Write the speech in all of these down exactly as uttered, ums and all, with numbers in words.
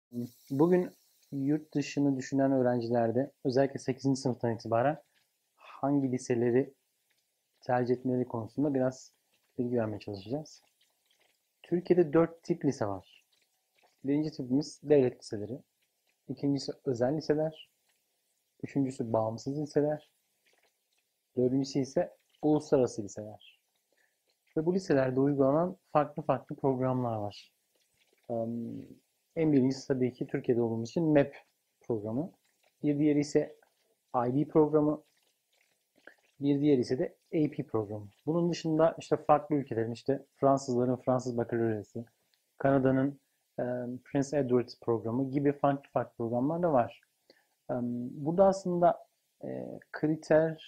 Bugün yurt dışını düşünen öğrencilerde özellikle sekizinci sınıftan itibaren hangi liseleri tercih etmeleri konusunda biraz bilgi vermeye çalışacağız. Türkiye'de dört tip lise var. Birinci tipimiz devlet liseleri. İkincisi özel liseler. Üçüncüsü bağımsız liseler. Dördüncüsü ise uluslararası liseler. Ve bu liselerde uygulanan farklı farklı programlar var. En birincisi tabii ki Türkiye'de olduğumuz için M E P programı. Bir diğeri ise I B programı. Bir diğeri ise de A P programı. Bunun dışında işte farklı ülkelerin işte Fransızların Fransız Bakaloriyası, Kanada'nın e, Prince Edward programı gibi farklı farklı programlar da var. E, burada aslında e, kriter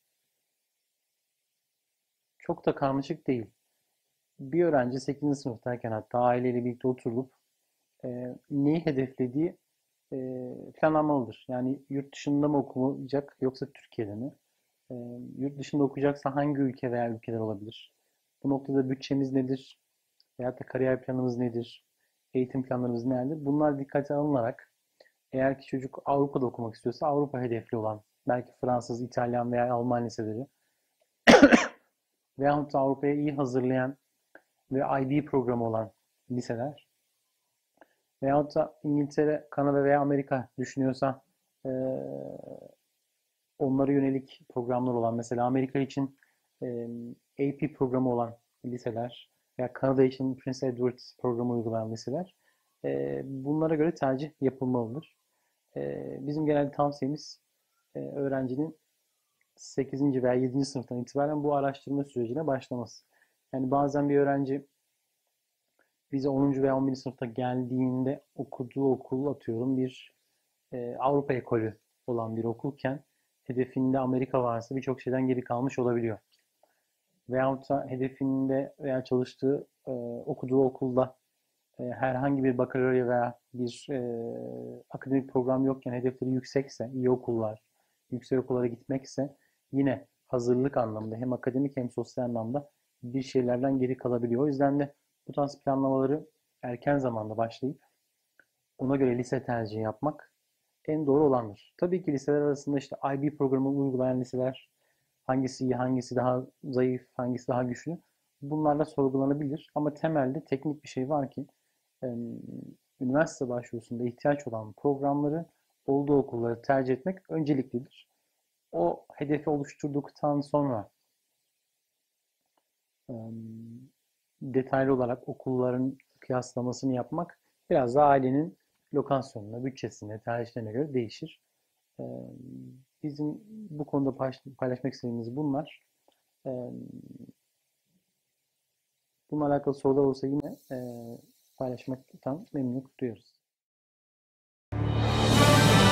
çok da karmaşık değil. Bir öğrenci sekizinci sınıftayken hatta aileyle birlikte oturup e, neyi hedeflediği e, planlanmalıdır. Yani yurt dışında mı okuyacak yoksa Türkiye'de mi? E, yurt dışında okuyacaksa hangi ülke veya ülkeler olabilir? Bu noktada bütçemiz nedir? Veyahut da kariyer planımız nedir? Eğitim planlarımız nelerdir? Bunlar dikkate alınarak eğer ki çocuk Avrupa'da okumak istiyorsa Avrupa hedefli olan belki Fransız, İtalyan veya Alman liseleri veyahut da Avrupa'ya iyi hazırlayan ve I B programı olan liseler veyahut da İngiltere, Kanada veya Amerika düşünüyorsa e, onlara yönelik programlar olan mesela Amerika için e, A P programı olan liseler veya Kanada için Prince Edward programı uygulayan liseler e, bunlara göre tercih yapılmalıdır. E, bizim genel tavsiyemiz e, öğrencinin sekizinci veya yedinci sınıftan itibaren bu araştırma sürecine başlaması. Yani bazen bir öğrenci bize onuncu veya on birinci sınıfta geldiğinde okuduğu okul atıyorum bir e, Avrupa ekolü olan bir okulken hedefinde Amerika varsa birçok şeyden geri kalmış olabiliyor. Veyahut da hedefinde veya çalıştığı, e, okuduğu okulda e, herhangi bir bakalorya veya bir e, akademik program yokken hedefleri yüksekse, iyi okullar, yüksek okullara gitmekse yine hazırlık anlamında hem akademik hem sosyal anlamda bir şeylerden geri kalabiliyor. O yüzden de bu tarz planlamaları erken zamanda başlayıp ona göre lise tercihi yapmak en doğru olandır. Tabii ki liseler arasında işte I B programı uygulayan liseler hangisi iyi, hangisi daha zayıf, hangisi daha güçlü bunlarla sorgulanabilir. Ama temelde teknik bir şey var ki üniversite başvurusunda ihtiyaç olan programları olduğu okulları tercih etmek önceliklidir. O hedefi oluşturduktan sonra detaylı olarak okulların kıyaslamasını yapmak biraz da ailenin lokasyonuna, bütçesine, tercihlerine göre değişir. Bizim bu konuda paylaşmak istediğimiz bunlar. Bununla alakalı sorular olsa yine paylaşmaktan memnunluk duyuyoruz.